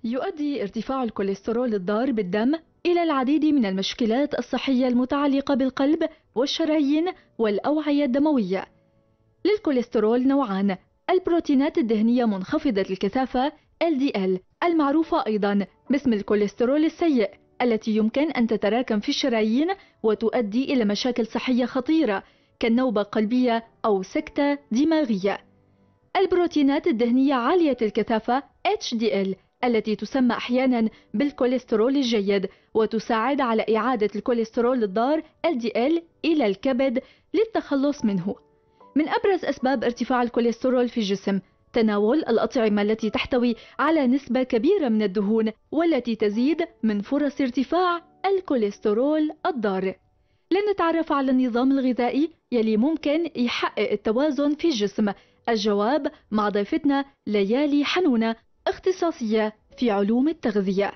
يؤدي ارتفاع الكوليسترول الضار بالدم إلى العديد من المشكلات الصحية المتعلقة بالقلب والشرايين والأوعية الدموية. للكوليسترول نوعان: البروتينات الدهنية منخفضة الكثافة LDL، المعروفة أيضا باسم الكوليسترول السيء، التي يمكن أن تتراكم في الشرايين وتؤدي إلى مشاكل صحية خطيرة كالنوبة القلبية أو سكتة دماغية. البروتينات الدهنية عالية الكثافة HDL، التي تسمى أحيانا بالكوليسترول الجيد، وتساعد على إعادة الكوليسترول الضار LDL إلى الكبد للتخلص منه. من أبرز أسباب ارتفاع الكوليسترول في الجسم تناول الأطعمة التي تحتوي على نسبة كبيرة من الدهون، والتي تزيد من فرص ارتفاع الكوليسترول الضار. لنتعرف على النظام الغذائي يلي ممكن يحقق التوازن في الجسم. الجواب مع ضيفتنا ليالي حنونة، اختصاصية في علوم التغذية.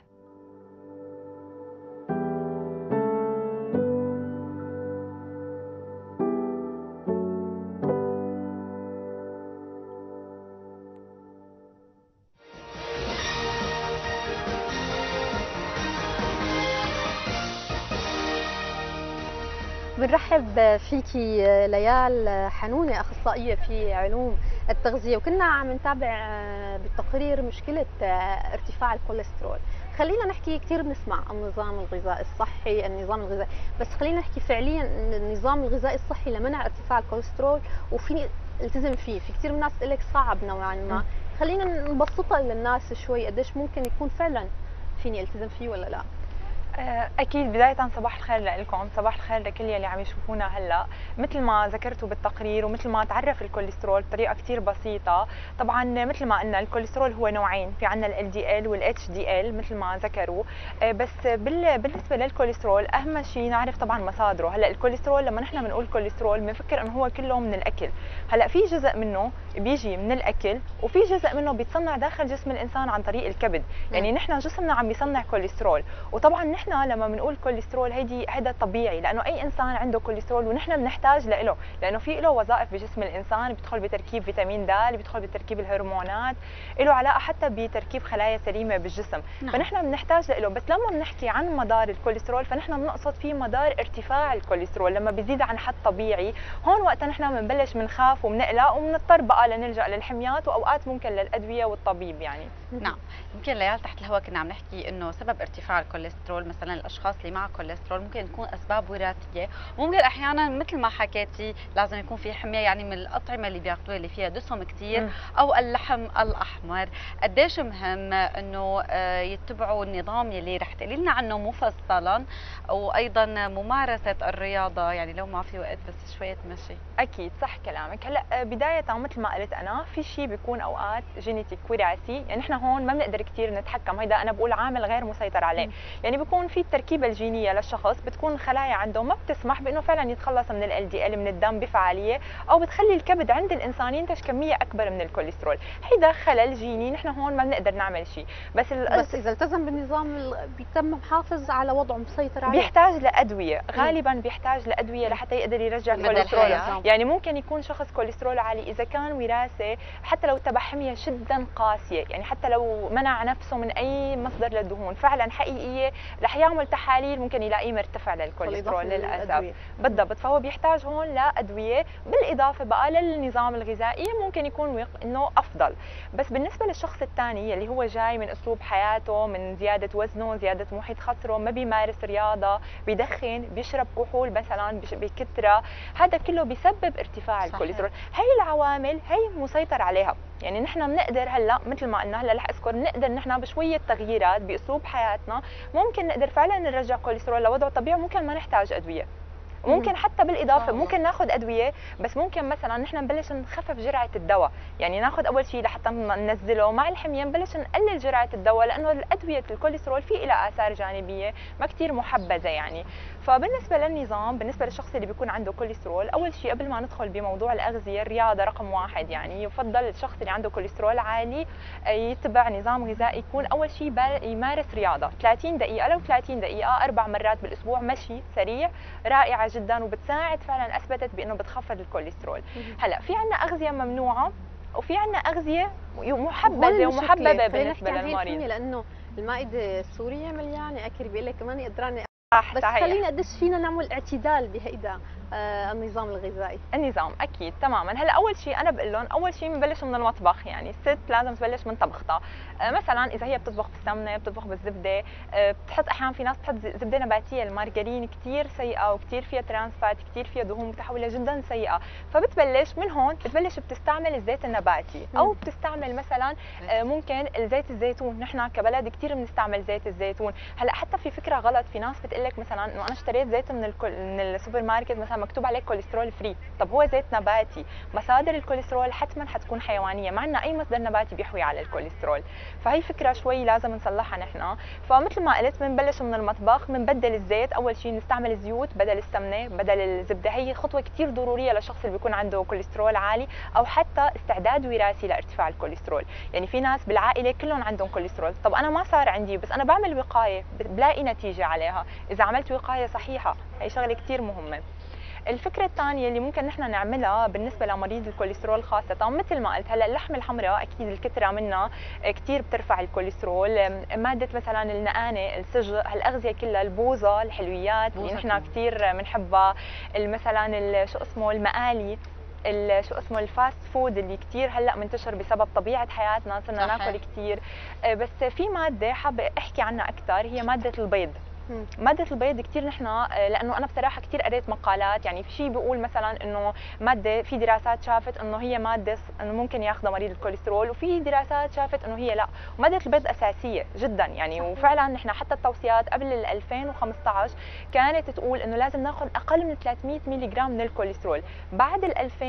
بنرحب فيكي ليال حنونة، أخصائية في علوم التغذية، وكنا عم نتابع بالتقرير مشكلة ارتفاع الكوليسترول. خلينا نحكي، كثير بنسمع النظام الغذائي الصحي، النظام الغذائي، بس خلينا نحكي فعليا النظام الغذائي الصحي لمنع ارتفاع الكوليسترول وفيني التزم فيه. في كثير من الناس تقول لك صعب نوعا ما، خلينا نبسطها للناس شوي، قديش ممكن يكون فعلا فيني التزم فيه ولا لا؟ اكيد. بدايه صباح الخير لكم، صباح الخير لكل يلي عم يشوفونا هلا. مثل ما ذكرتوا بالتقرير ومثل ما تعرف الكوليسترول بطريقه كثير بسيطه، طبعا مثل ما قلنا الكوليسترول هو نوعين، في عندنا ال LDL وال HDL مثل ما ذكروا. بس بالنسبه للكوليسترول اهم شيء نعرف طبعا مصادره. هلا الكوليسترول لما نحن بنقول كوليسترول بنفكر انه هو كله من الاكل. هلا في جزء منه بيجي من الاكل، وفي جزء منه بيتصنع داخل جسم الانسان عن طريق الكبد. يعني نحن جسمنا عم بيصنع كوليسترول، وطبعا نحن لما بنقول كوليسترول هيدا طبيعي، لانه اي انسان عنده كوليسترول ونحن بنحتاج له، لانه في له وظائف بجسم الانسان، بيدخل بتركيب فيتامين د، بيدخل بتركيب الهرمونات، له علاقه حتى بتركيب خلايا سليمه بالجسم. فنحن بنحتاج له. بس لما بنحكي عن مدار الكوليسترول فنحن بنقصد في مدار ارتفاع الكوليسترول لما بيزيد عن حد طبيعي. هون وقتها نحن بنبلش بنخاف وبنقلق وبنضطر بقى لنلجا للحميات، واوقات ممكن للادويه والطبيب يعني. نعم. يمكن ليال تحت الهواء كنا عم نحكي انه سبب ارتفاع الكوليسترول، مثلا الاشخاص اللي معها كوليسترول ممكن تكون اسباب وراثيه، وممكن احيانا مثل ما حكيتي لازم يكون في حميه يعني من الاطعمه اللي بياخذوها اللي فيها دسم كثير او اللحم الاحمر. قديش مهم انه يتبعوا النظام اللي رح تقولي لنا عنه مفصلا، وايضا ممارسه الرياضه، يعني لو ما في وقت بس شويه مشي. اكيد صح كلامك. هلا بدايه مثل ما قلت انا، في شيء بيكون اوقات جينيتيك وراثي، يعني نحن هون ما بنقدر كثير نتحكم، هيدا انا بقول عامل غير مسيطر عليه. يعني بيكون في التركيبه الجينيه للشخص، بتكون خلايا عنده ما بتسمح بانه فعلا يتخلص من ال LDL من الدم بفعاليه، او بتخلي الكبد عند الانسان ينتج كميه اكبر من الكوليسترول. هيدا خلل جيني، نحن هون ما بنقدر نعمل شيء. بس اذا التزم بالنظام بيتم محافظ على وضعه مسيطر عليه. بيحتاج لادويه، غالبا بيحتاج لادويه لحتى يقدر يرجع الكوليسترول. يعني ممكن يكون شخص كوليسترول عالي، اذا كان وراثه حتى لو تبع حميه جدا قاسيه، يعني حتى لو منع نفسه من اي مصدر للدهون فعلا حقيقيه، رح يعمل تحاليل ممكن يلاقيه مرتفع للكوليسترول للاسف. بالضبط. فهو بيحتاج هون لادويه، بالاضافه بقى للنظام الغذائي ممكن يكون انه افضل. بس بالنسبه للشخص الثاني اللي هو جاي من اسلوب حياته، من زياده وزنه، زياده محيط خصره، ما بيمارس رياضه، بيدخن، بيشرب كحول مثلا بكثره، هذا كله بيسبب ارتفاع الكوليسترول. هي العوامل هي مسيطر عليها. يعني نحن بنقدر هلا مثل ما قلنا، هلا رح اذكر، نقدر نحن بشويه تغييرات باسلوب حياتنا ممكن نقدر فعلا نرجع الكوليسترول لوضعه الطبيعي، ممكن ما نحتاج ادويه. ممكن حتى بالاضافه ممكن ناخذ ادويه، بس ممكن مثلا نحن نبلش نخفف جرعه الدواء، يعني ناخذ اول شيء لحتى ننزله مع الحميه، نبلش نقلل جرعه الدواء، لانه الادويه الكوليسترول في لها اثار جانبيه ما كثير محبذه يعني. فبالنسبه للنظام، بالنسبه للشخص اللي بيكون عنده كوليسترول، اول شيء قبل ما ندخل بموضوع الاغذيه، الرياضه رقم واحد. يعني يفضل الشخص اللي عنده كوليسترول عالي يتبع نظام غذائي، يكون اول شيء يمارس رياضه 30 دقيقه، لو 30 دقيقه 4 مرات بالاسبوع، مشي سريع، رائعه جدا، وبتساعد فعلا، اثبتت بانه بتخفض الكوليسترول. هلا في عندنا اغذيه ممنوعه وفي عندنا اغذيه محبذه ومحببه بالنسبه للمريض. لانه المائده السوريه مليانه اكل، بيقول لك كمان قدرانه. بس صحيح. خلينا قديش فينا نعمل اعتدال بهيدا النظام الغذائي؟ النظام اكيد تماما. هلا اول شيء انا بقول لهم اول شيء بنبلش من المطبخ، يعني الست لازم تبلش من طبختها. مثلا اذا هي بتطبخ بالسمنه، بتطبخ بالزبده، بتحط احيانا في ناس بتحط زبده نباتيه، المارجرين كثير سيئه وكثير فيها ترانس فات، كثير فيها دهون متحوله جدا سيئه، فبتبلش من هون، بتبلش بتستعمل الزيت النباتي او بتستعمل مثلا ممكن الزيت الزيتون. نحن كبلد كثير بنستعمل زيت الزيتون. هلا حتى في فكره غلط، في ناس بتقول لك مثلا انه انا اشتريت زيت من السوبر ماركت مثلا مكتوب عليه كوليسترول فري، طب هو زيت نباتي، مصادر الكوليسترول حتما حتكون حيوانيه، ما عندنا اي مصدر نباتي بيحوي على الكوليسترول، فهي فكره شوي لازم نصلحها نحن. فمثل ما قلت بنبلش من المطبخ، بنبدل الزيت، اول شيء نستعمل الزيوت بدل السمنه بدل الزبده، هي خطوه كثير ضروريه للشخص اللي بيكون عنده كوليسترول عالي او حتى استعداد وراثي لارتفاع الكوليسترول. يعني في ناس بالعائله كلهم عندهم كوليسترول، طب انا ما صار عندي بس انا بعمل وقايه بلاقي نتيجه عليها، اذا عملت وقايه صحيحه هي شغله كثير مهمه. الفكرة الثانية اللي ممكن نحن نعملها بالنسبة لمريض الكوليسترول خاصة، مثل ما قلت هلا اللحمة الحمراء أكيد الكثرة منها كثير بترفع الكوليسترول، مادة مثلا النقانة، السجق، هالأغذية كلها، البوظة، الحلويات اللي نحن كثير بنحبها، مثلا شو اسمه المقالي، شو اسمه الفاست فود اللي كثير هلا منتشر بسبب طبيعه حياتنا، صرنا ناكل كثير. بس في ماده حابه احكي عنها اكثر، هي ماده البيض. مادة البيض كثير نحن، لأنه أنا بصراحة كثير قريت مقالات، يعني في شيء بيقول مثلا إنه مادة، في دراسات شافت إنه هي مادة إنه ممكن ياخذها مريض الكوليسترول، وفي دراسات شافت إنه هي لا، ومادة البيض أساسية جدا يعني. وفعلا نحن حتى التوصيات قبل 2015 كانت تقول إنه لازم ناخذ أقل من 300 ملي جرام من الكوليسترول، بعد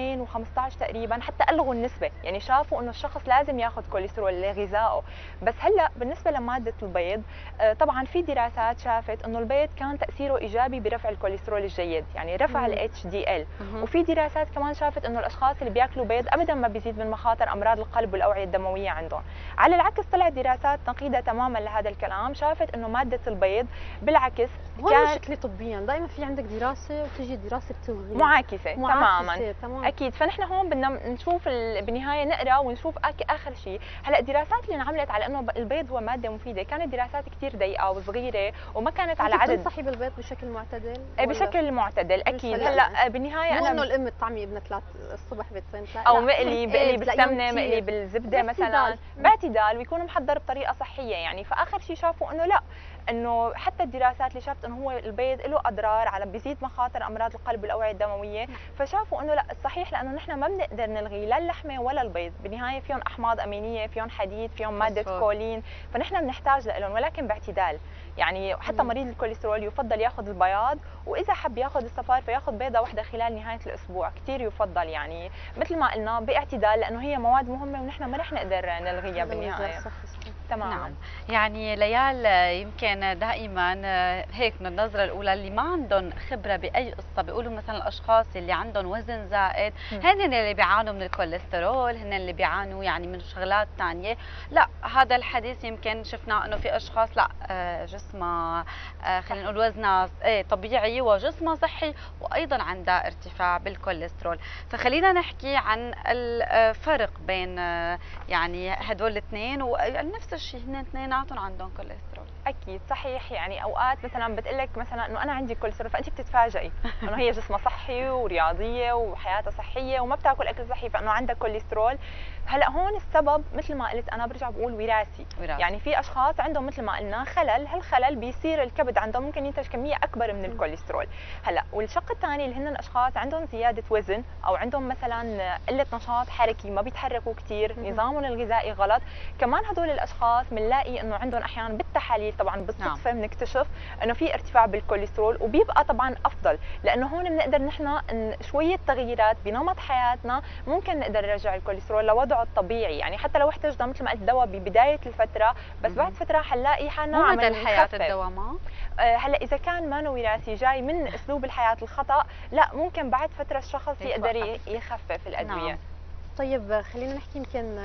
2015 تقريبا حتى ألغوا النسبة، يعني شافوا إنه الشخص لازم ياخذ كوليسترول لغذائه. بس هلا بالنسبة لمادة البيض طبعا في دراسات شافت انه البيض كان تاثيره ايجابي برفع الكوليسترول الجيد، يعني رفع الاتش دي ال. وفي دراسات كمان شافت انه الاشخاص اللي بياكلوا بيض ابدا ما بيزيد من مخاطر امراض القلب والاوعيه الدمويه عندهم. على العكس طلعت دراسات نقيضه تماما لهذا الكلام، شافت انه ماده البيض بالعكس كان شكلي طبيا دائما في عندك دراسه وتجي دراسه بتلغي معاكسه تماما. تمام. اكيد، فنحن هون بدنا نشوف بالنهايه نقرا ونشوف اخر شيء. هلا الدراسات اللي انعملت على انه البيض هو ماده مفيده كانت دراسات كثير ضيقه وصغيره وما كانت على عدد. تنصحي بالبيض بشكل معتدل؟ بشكل معتدل اكيد. هلا بالنهايه انا انه الام تطعمي ابنها الصبح بيضتين او مقلي بالسمنه، مقلي بالزبده مثلا باعتدال ويكون محضر بطريقه صحيه يعني. فاخر شيء شافوا انه لا، انه حتى الدراسات اللي شافت انه هو البيض له اضرار على بيزيد مخاطر امراض القلب والاوعيه الدمويه، فشافوا انه لا الصحيح، لانه نحن ما بنقدر نلغي لا اللحمه ولا البيض، بالنهايه فيهم احماض امينيه، فيهم حديد، فيهم ماده كولين، فنحن بنحتاج لهم ولكن باعتدال يعني. حتى مريض الكوليسترول يفضل ياخذ البياض، واذا حب ياخذ الصفار فياخذ بيضه واحده خلال نهايه الاسبوع، كثير يفضل يعني مثل ما قلنا باعتدال، لانه هي مواد مهمه ونحن ما رح نقدر نلغيها بالنهايه. تماما. نعم. يعني ليال يمكن دائما هيك من النظره الاولى اللي ما عندهم خبره باي قصه بيقولوا مثلا الاشخاص اللي عندهم وزن زائد هن اللي بيعانوا من الكوليسترول، هن اللي بيعانوا يعني من شغلات ثانيه. لا، هذا الحديث يمكن شفنا انه في اشخاص لا جسمها خلينا نقول وزنها طبيعي وجسمها صحي وايضا عندها ارتفاع بالكوليسترول. فخلينا نحكي عن الفرق بين يعني هدول الاثنين، ونفس الشيء هن اثنيناتهم عندهم كوليسترول. اكيد صحيح. يعني اوقات مثلا بتقول لك مثلا انه انا عندي كوليسترول، فانت بتتفاجئي انه هي جسمها صحي ورياضيه وحياتها صحيه وما بتاكل اكل صحي فانه عندها كوليسترول. هلا هون السبب مثل ما قلت انا برجع بقول وراثي. يعني في اشخاص عندهم مثل ما قلنا خلل، هالخلل بيصير الكبد عندهم ممكن ينتج كميه اكبر من الكوليسترول. هلا والشق الثاني اللي هن الاشخاص عندهم زياده وزن او عندهم مثلا قله نشاط حركي، ما بيتحركوا كثير، نظامهم الغذائي غلط، كمان هدول الاشخاص بنلاقي انه عندهم احيانا بالتحاليل طبعا بالصدفه بنكتشف انه في ارتفاع بالكوليسترول، وبيبقى طبعا افضل لانه هون بنقدر نحن شويه تغييرات بنمط حياتنا ممكن نقدر نرجع الكوليسترول لوضعه الطبيعي. يعني حتى لو احتاجنا مثل ما قلت دواء ببدايه الفتره، بس بعد فتره حنلاقي حالنا مو مدى الحياه الدواء ما هلا اذا كان ما وراثي جاي من اسلوب الحياه الخطا، لا ممكن بعد فتره الشخص يقدر يخفف الادويه. طيب خلينا نحكي يمكن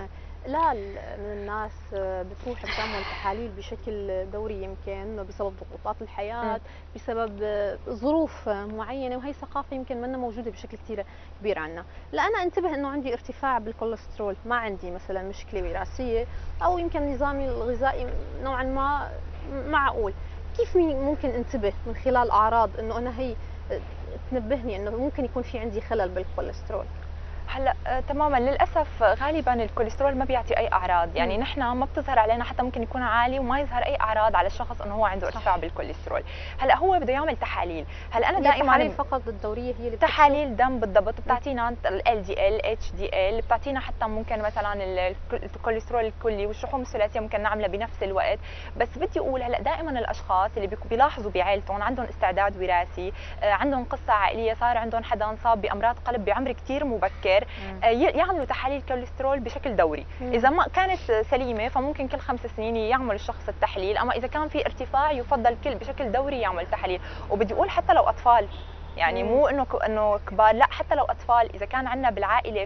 الاقلال من الناس بتروح بتعمل تحاليل بشكل دوري، يمكن بسبب ضغوطات الحياه، بسبب ظروف معينه، وهي ثقافه يمكن منا موجوده بشكل كثير كبير عنا. لا انا انتبه انه عندي ارتفاع بالكوليسترول، ما عندي مثلا مشكله وراثيه، او يمكن نظامي الغذائي نوعا ما معقول، كيف ممكن انتبه من خلال اعراض انه انا هي تنبهني انه ممكن يكون في عندي خلل بالكوليسترول؟ هلا تماما، للاسف غالبا الكوليسترول ما بيعطي اي اعراض، يعني نحن ما بتظهر علينا، حتى ممكن يكون عالي وما يظهر اي اعراض على الشخص انه هو عنده ارتفاع بالكوليسترول. هلا هو بده يعمل تحاليل، هلا انا دائما التحاليل فقط الدوريه هي اللي تحاليل دم بالضبط، بتعطينا ال LDL HDL، بتعطينا حتى ممكن مثلا الكوليسترول الكلي والشحوم الثلاثيه ممكن نعملها بنفس الوقت. بس بدي اقول هلا دائما الاشخاص اللي بيلاحظوا بعائلتهم عندهم استعداد وراثي، عندهم قصه عائليه، صار عندهم حدا انصاب بامراض قلب بعمر كثير مبكر، يعملوا تحاليل كوليسترول بشكل دوري. اذا ما كانت سليمه فممكن كل 5 سنين يعمل الشخص التحليل، اما اذا كان في ارتفاع يفضل بشكل دوري يعمل تحاليل. وبدي اقول حتى لو اطفال، يعني مو انه كبار، لا حتى لو اطفال، اذا كان عندنا بالعائله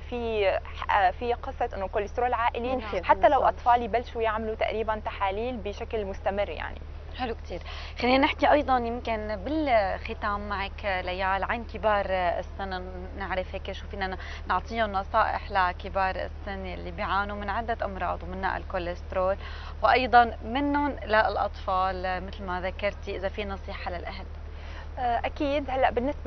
في قصه انه كوليسترول عائلي، حتى لو اطفال يبلشوا يعملوا تقريبا تحاليل بشكل مستمر يعني. حلو كثير. خلينا نحكي ايضا يمكن بالختام معك ليال عن كبار السن، نعرف هيك شو فينا نعطيهم نصائح لكبار السن اللي بيعانوا من عده امراض ومنها الكوليسترول، وايضا منهم للاطفال مثل ما ذكرتي، اذا في نصيحه للاهل. اكيد. هلا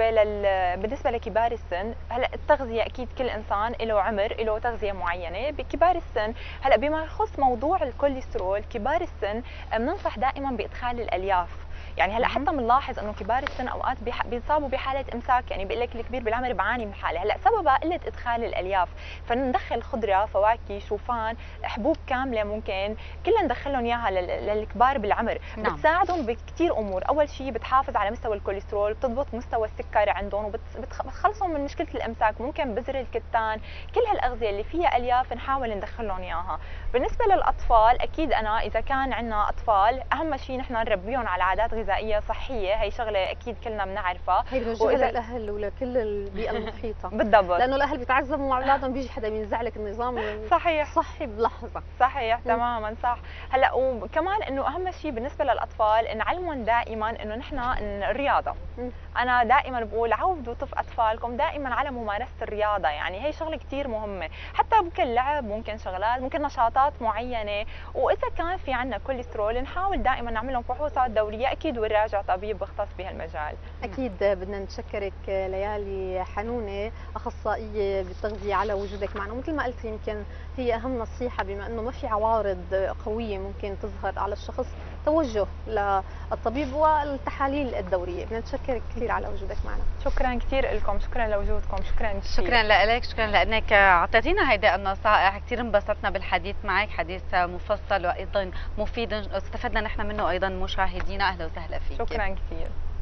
بالنسبه لكبار السن، هلا التغذيه اكيد كل انسان له عمر له تغذيه معينه. بكبار السن هلا بما يخص موضوع الكوليسترول، كبار السن بننصح دائما بادخال الالياف. يعني هلا حتى بنلاحظ انه كبار السن اوقات بيصابوا بحاله امساك، يعني بيقول لك الكبير بالعمر بعاني من حاله، هلا سببها قله ادخال الالياف. فندخل خضره، فواكه، شوفان، حبوب كامله، ممكن كلها ندخلهم اياها للكبار بالعمر. بتساعدهم بكثير امور. اول شيء بتحافظ على مستوى الكوليسترول، بتضبط مستوى السكر عندهم، وبتخلصهم من مشكله الامساك. ممكن بذر الكتان، كل هالاغذيه اللي فيها الياف نحاول ندخلهم اياها. بالنسبه للاطفال، اكيد انا اذا كان عندنا اطفال، اهم شيء نحن نربيهم على عادات غذائيه صحيه، هي شغله اكيد كلنا بنعرفها. هي بنوجهها للاهل ولكل البيئه المحيطه. بالضبط، لانه الاهل بيتعذبوا مع اولادهم، بيجي حدا بينزع لك النظام صحيح الصحي بلحظه. صحيح تماما صح. هلا وكمان انه اهم شيء بالنسبه للاطفال نعلمهم دائما انه نحن الرياضه. انا دائما بقول عودوا اطفالكم دائما على ممارسه الرياضه، يعني هي شغله كثير مهمه، حتى ممكن لعب، ممكن شغلات، ممكن نشاطات معينه. واذا كان في عندنا كوليسترول نحاول دائما نعمل لهم فحوصات دوريه اكيد، ونراجع طبيب مختص بهالمجال. اكيد بدنا نشكرك ليالي حنونه، اخصائيه بالتغذيه، على وجودك معنا. ومثل ما قلتي يمكن هي اهم نصيحه، بما انه ما في عوارض قويه ممكن تظهر على الشخص، توجه للطبيب والتحاليل الدوريه. بدنا نشكرك كثير على وجودك معنا. شكرا كثير لكم، شكرا لوجودكم، شكرا كثير. شكرا لك، شكرا لانك اعطيتينا هيدي النصائح. كثير انبسطنا بالحديث معك، حديث مفصل وايضا مفيد، استفدنا نحن منه ايضا مشاهدينا. اهلا وسهلا فيك. شكرا كثير.